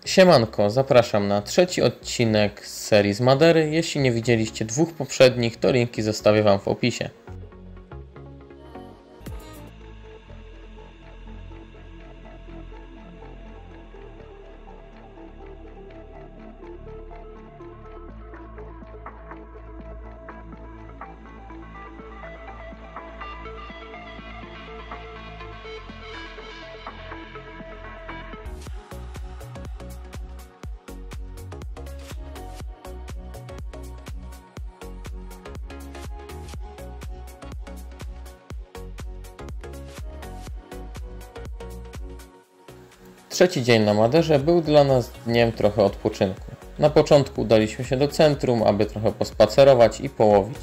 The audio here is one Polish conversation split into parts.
Siemanko, zapraszam na trzeci odcinek z serii z Madery. Jeśli nie widzieliście dwóch poprzednich, to linki zostawię Wam w opisie. Trzeci dzień na Maderze był dla nas dniem trochę odpoczynku. Na początku udaliśmy się do centrum, aby trochę pospacerować i połowić.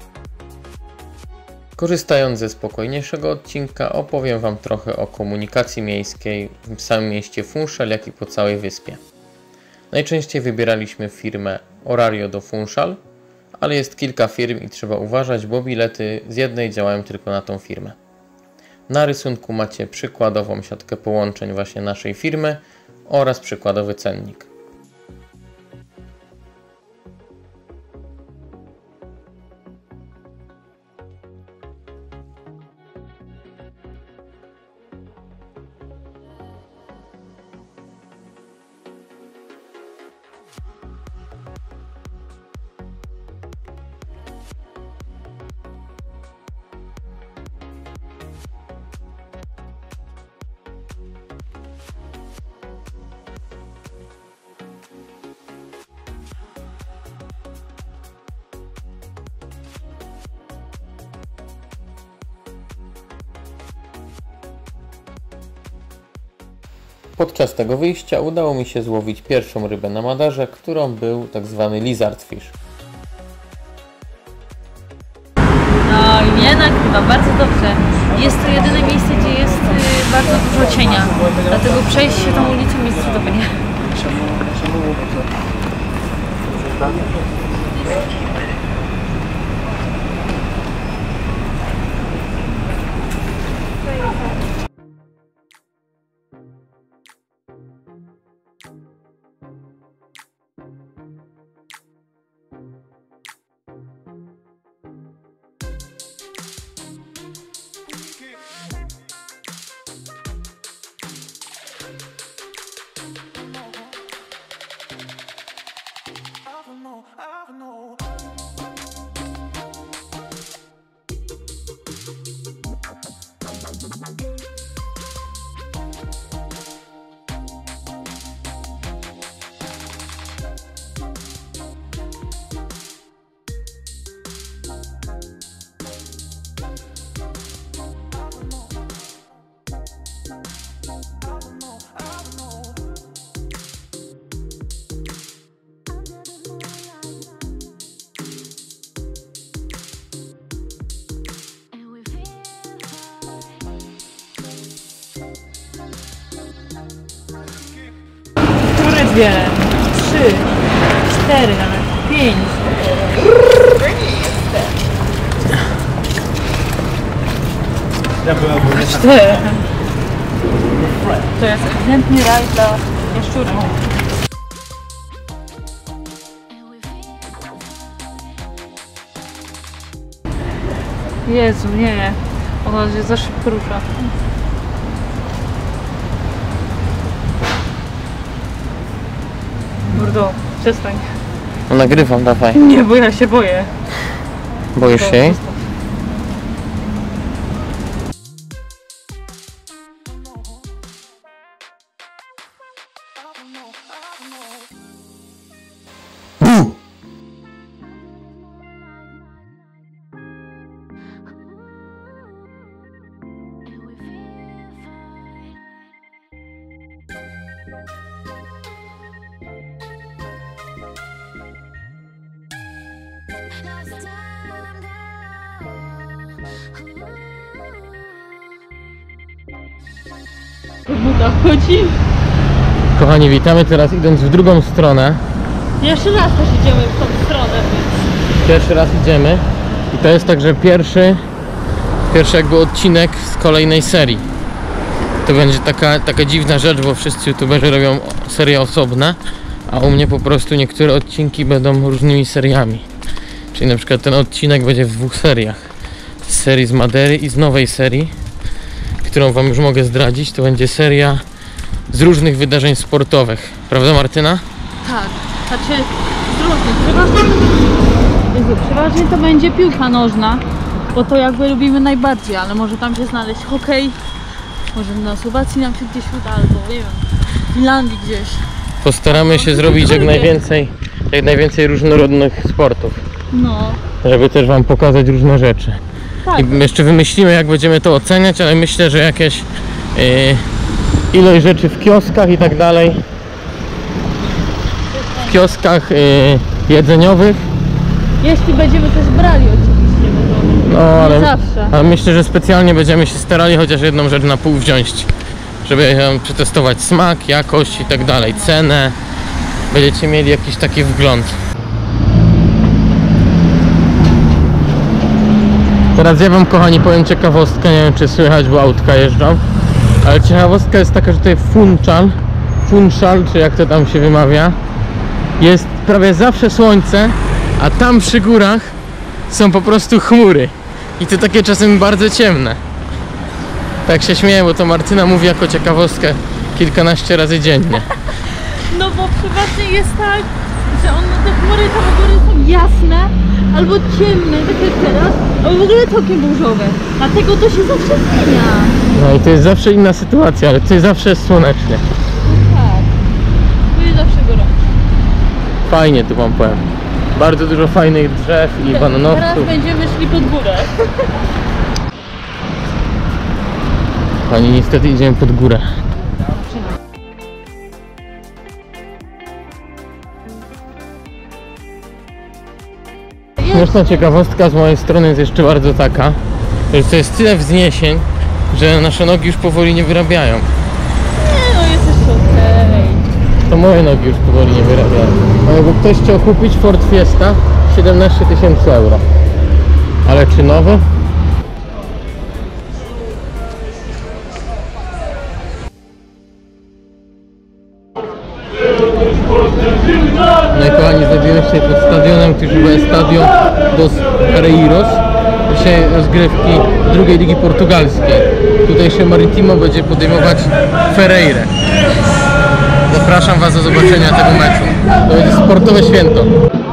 Korzystając ze spokojniejszego odcinka, opowiem Wam trochę o komunikacji miejskiej w samym mieście Funchal, jak i po całej wyspie. Najczęściej wybieraliśmy firmę Orario do Funchal, ale jest kilka firm i trzeba uważać, bo bilety z jednej działają tylko na tą firmę. Na rysunku macie przykładową siatkę połączeń właśnie naszej firmy oraz przykładowy cennik. Podczas tego wyjścia udało mi się złowić pierwszą rybę na Maderze, którą był tak zwany lizard fish. No i jednak chyba bardzo dobrze. Jest to jedyne miejsce, gdzie jest bardzo dużo cienia. Dlatego przejść się tą ulicą jest cudownie. Dwie, 3, 4, nawet 5. Cztery. To jest ewidentnie raj dla jaszczurów. Jezu, nie. Ona się za szybko rusza. Mordo, przestań. No nagrywam, dawaj. Nie, bo ja się boję. Boisz się jej? Buta chodzi. Kochani, witamy teraz idąc w drugą stronę. Jeszcze raz też idziemy w tą stronę, więc... Pierwszy raz idziemy i to jest także pierwszy jakby odcinek z kolejnej serii. to będzie taka dziwna rzecz, bo wszyscy youtuberzy robią serie osobne, a u mnie po prostu niektóre odcinki będą różnymi seriami. Czyli na przykład ten odcinek będzie w 2 seriach. Z serii z Madery i z nowej serii, którą wam już mogę zdradzić. To będzie seria z różnych wydarzeń sportowych. Prawda, Martyna? Tak, znaczy z różnych. Przeważnie to będzie piłka nożna, bo to jakby lubimy najbardziej, ale może tam się znaleźć hokej, może na Słowacji nam się gdzieś uda, albo nie wiem, w Finlandii gdzieś. Postaramy się zrobić jak najwięcej różnorodnych sportów. No. Żeby też wam pokazać różne rzeczy. Tak. I jeszcze wymyślimy, jak będziemy to oceniać, ale myślę, że jakieś ilość rzeczy w kioskach i tak dalej. W kioskach jedzeniowych. Jeśli będziemy też brali oczywiście, bo No, ale, zawsze. ale myślę, że specjalnie będziemy się starali chociaż jedną rzecz na pół wziąć, żeby przetestować smak, jakość i tak dalej, cenę. Będziecie mieli jakiś taki wgląd. Teraz ja wam, kochani, powiem ciekawostkę, nie wiem czy słychać, bo autka jeżdżą, ale ciekawostka jest taka, że tutaj Funchal, czy jak to tam się wymawia, jest prawie zawsze słońce, a tam przy górach są po prostu chmury i to takie czasem bardzo ciemne. Tak się śmieję, bo to Martyna mówi jako ciekawostkę kilkanaście razy dziennie. No bo przeważnie jest tak, że te chmury tam u góry są jasne, albo ciemne, tak jak teraz, albo w ogóle całkiem burzowe. Dlatego to się zawsze zmienia. No i to jest zawsze inna sytuacja, ale tutaj zawsze jest słonecznie. No tak. Tu jest zawsze gorąco. Fajnie tu wam powiem. Bardzo dużo fajnych drzew i Teraz bananowców. będziemy szli pod górę. Pani, niestety idziemy pod górę. Śmieszna ciekawostka z mojej strony jest jeszcze bardzo taka, że to jest tyle wzniesień, że nasze nogi już powoli nie wyrabiają. Nie no, jest jeszcze okej. To moje nogi już powoli nie wyrabiają. A jakby ktoś chciał kupić Ford Fiesta, 17 000 euro. Ale czy nowy? No i kochani, znajdziemy się pod stadionem, który chyba jest stadion dos Areiros. Dzisiaj rozgrywki drugiej ligi portugalskiej. Tutejsze Maritimo będzie podejmować Ferreirę. Zapraszam was do zobaczenia tego meczu. To będzie sportowe święto.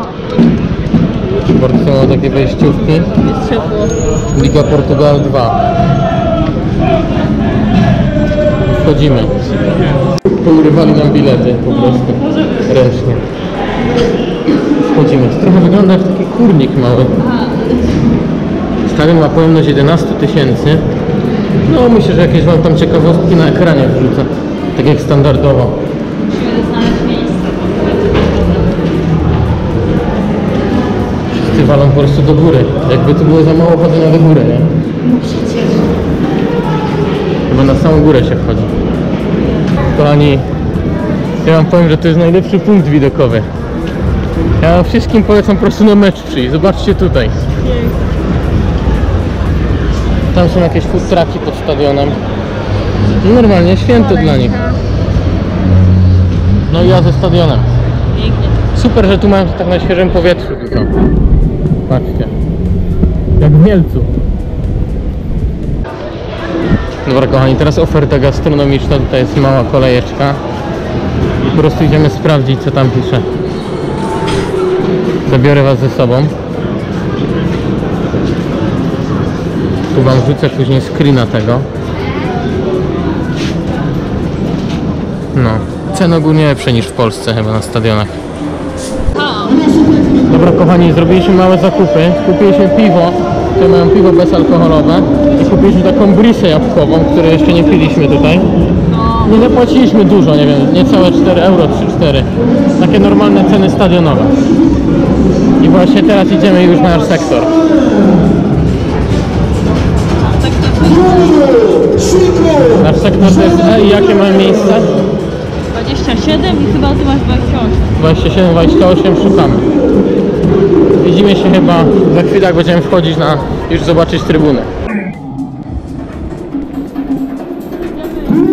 Porto ma takie wejściówki. Jest ciepło. Liga Portugal 2. Wchodzimy. Pourywali nam bilety po prostu. Ręcznie. Wchodzimy. To trochę wygląda jak taki kurnik mały. Stadion ma pojemność 11 000. No myślę, że jakieś wam tam ciekawostki na ekranie wrzucę. Tak jak standardowo. Musimy znaleźć miejsce. Wszyscy walą po prostu do góry. Jakby tu było za mało chodzenia do góry, nie? Chyba na samą górę się wchodzi. Kochani, ja wam powiem, że to jest najlepszy punkt widokowy. Ja wam wszystkim polecam po prostu na mecz przyjść. Zobaczcie tutaj. Tam są jakieś food trucki pod stadionem. Normalnie święto dla nich. No i ja ze stadionem. Pięknie. Super, że tu mają to tak na świeżym powietrzu tylko. Patrzcie. Jak w Mielcu. Dobra kochani, teraz oferta gastronomiczna. Tutaj jest mała kolejeczka. Po prostu idziemy sprawdzić, co tam pisze. Zabiorę was ze sobą. Tu wam wrzucę później screena tego. No, ceny ogólnie lepsze niż w Polsce chyba na stadionach. Dobra kochani, zrobiliśmy małe zakupy. Kupiliśmy piwo. Tutaj mają piwo bezalkoholowe. I kupiliśmy taką brisę jabłkową, której jeszcze nie piliśmy tutaj. Nie zapłaciliśmy dużo, nie wiem, niecałe 4 euro, 3-4. Takie normalne ceny stadionowe. I właśnie teraz idziemy już na nasz sektor. Nasz sektor to jest E i jakie mamy miejsce? 27 i chyba ty masz 28. 27, 28 szukamy. Widzimy się chyba za chwilę, jak będziemy wchodzić już zobaczyć trybunę.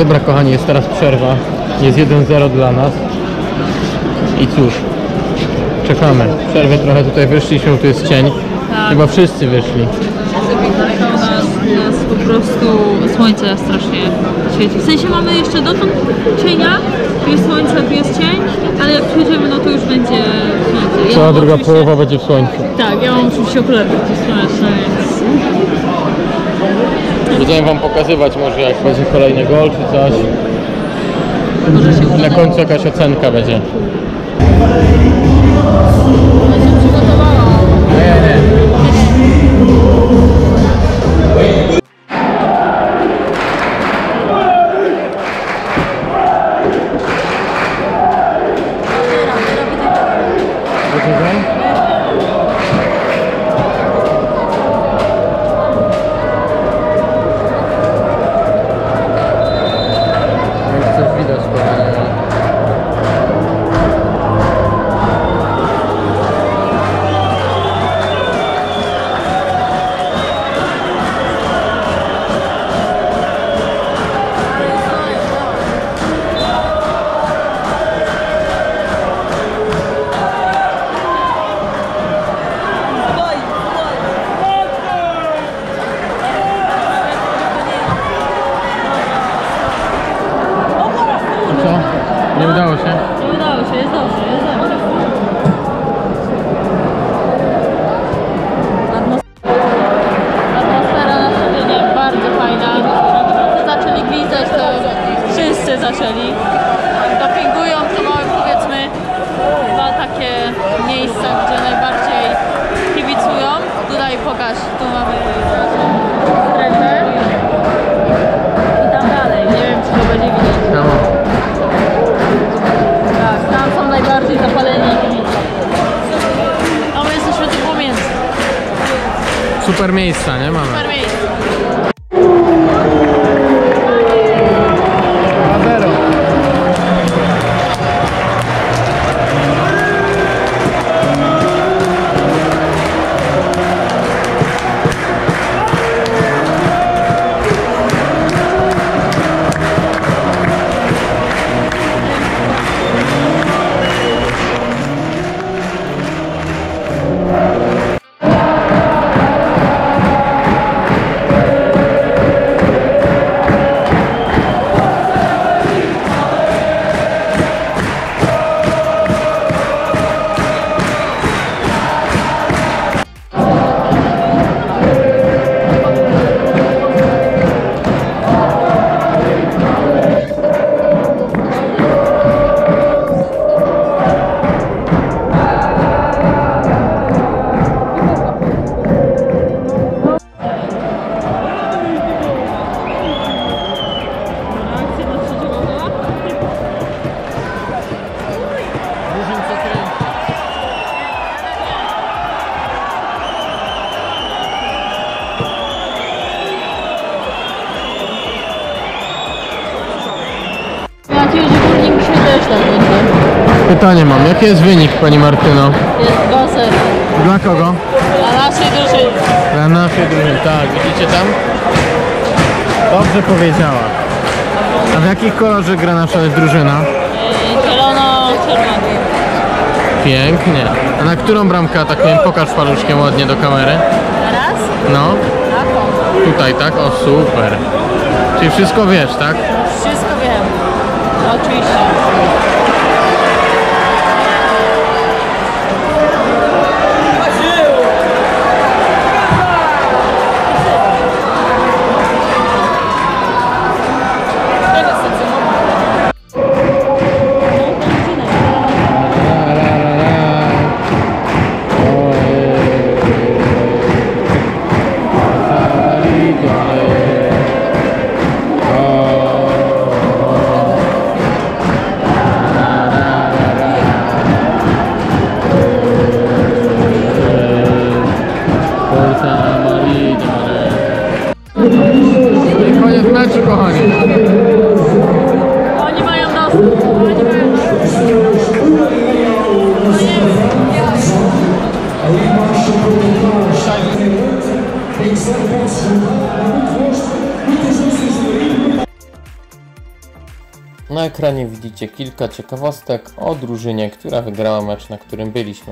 dobra kochani, jest teraz przerwa. Jest 1-0 dla nas. I cóż, czekamy. W przerwie trochę tutaj wyszliśmy, tu jest cień. Tak. Chyba wszyscy wyszli. Nas po prostu słońce strasznie świeci. W sensie mamy jeszcze dotąd cienia, tu jest słońce, tu jest cień, ale jak przyjdziemy, no to już będzie słońce. Cała druga połowa będzie w słońcu. Tak, ja mam oczywiście okulary słoneczne, więc... Będziemy wam pokazywać może jak będzie kolejny gol czy coś. Może się uda. Na końcu jakaś ocenka będzie. Ja się przygotowałam. Nie. Coś widać, kochani. Co? Nie udało się? Nie udało się, jest dobrze, jest dobrze. Atmosfera na stadionie bardzo fajna. Zaczęli gwizdać, to wszyscy zaczęli. Dopingują, to mamy powiedzmy dwa takie miejsca, gdzie najbardziej kibicują. Tutaj pokaż, tu mamy strefę. I tam dalej, nie wiem czy to będzie widać. Tam. Tak, tam są najbardziej zapaleni kibice. A my jesteśmy tu pomiędzy. Super miejsca, nie mamy? Super miejsce. 2-0. Mam nadzieję, że górnik się też tak będzie. Pytanie mam, jaki jest wynik, pani Martyno? Jest 2-0. Dla kogo? Dla naszej drużyny. Dla naszej drużyny, tak, widzicie tam? Dobrze powiedziała. A w jakich kolorze gra nasza drużyna? Zielono-czerwony. Pięknie. A na którą bramkę atakujemy? Pokaż paluszkiem ładnie do kamery. Teraz? No, Taką. tutaj, tak? O, super. Czyli wszystko wiesz, tak? Wszystko wiem. Oczywiście. Koniec meczu, kochani. Oni mają dostęp. Oni mają Na ekranie widzicie kilka ciekawostek o drużynie, która wygrała mecz, na którym byliśmy.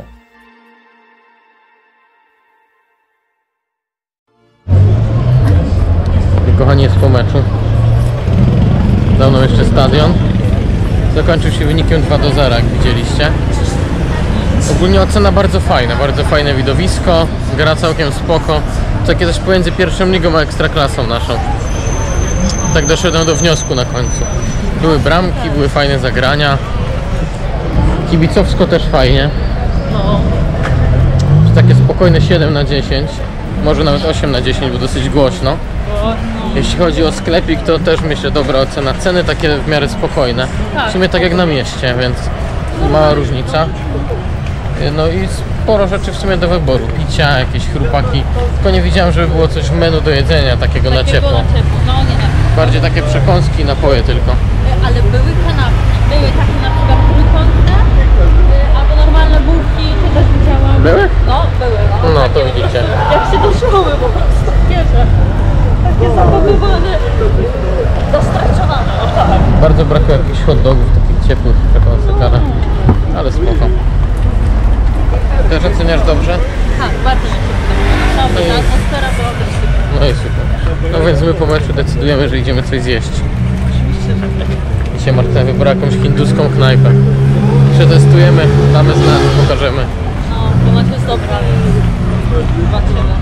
Kochani, jest po meczu. Dawno jeszcze stadion. Zakończył się wynikiem 2-0, jak widzieliście. Ogólnie ocena bardzo fajne widowisko, gra całkiem spoko. Takie też pomiędzy pierwszą ligą a ekstraklasą naszą. Tak doszedłem do wniosku na końcu. Były bramki, były fajne zagrania. Kibicowsko też fajnie. No. Takie spokojne 7/10. Może nawet 8/10, bo dosyć głośno. Jeśli chodzi o sklepik, to też myślę dobra ocena. Ceny takie w miarę spokojne. W sumie tak jak na mieście, więc mała różnica. No i sporo rzeczy w sumie do wyboru. Picia, jakieś chrupaki. Tylko nie widziałem, żeby było coś w menu do jedzenia takiego na ciepło. No nie. Bardziej takie przekąski i napoje tylko. Ale były kanapki. Były takie na przykład trójkątne, albo normalne bułki, to też widziałam. Były? No, były. No to widzicie. Jak się do szkoły po prostu bierze. Takie zapakowane, dostarczone. Bardzo brakuje jakichś hot dogów, takich ciepłych przekąsek, ale spoko. Też oceniasz dobrze? Tak, bardzo mi się podoba. Naprawdę, ta atmosfera była też super. No i super. No więc my po meczu decydujemy, że idziemy coś zjeść. Oczywiście, że tak. Dzisiaj Martyna wybrała jakąś hinduską knajpę. Przetestujemy, damy znać, pokażemy. No, ponoć jest dobra. Zobaczymy.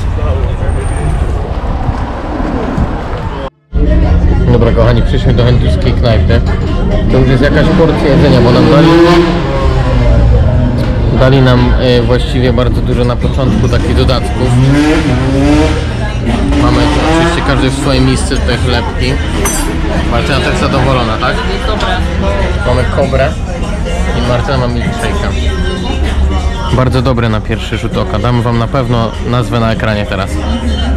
Dobra kochani, przyszliśmy do hinduskiej knajpy. To już jest jakaś porcja jedzenia, bo nam dali nam właściwie bardzo dużo na początku takich dodatków. Mamy oczywiście każdy w swoim miejscu te chlebki. Martyna też zadowolona, tak? Jest dobre. Mamy kobrę i Martyna ma milkshake'a. Bardzo dobre na pierwszy rzut oka. Damy wam na pewno nazwę na ekranie teraz.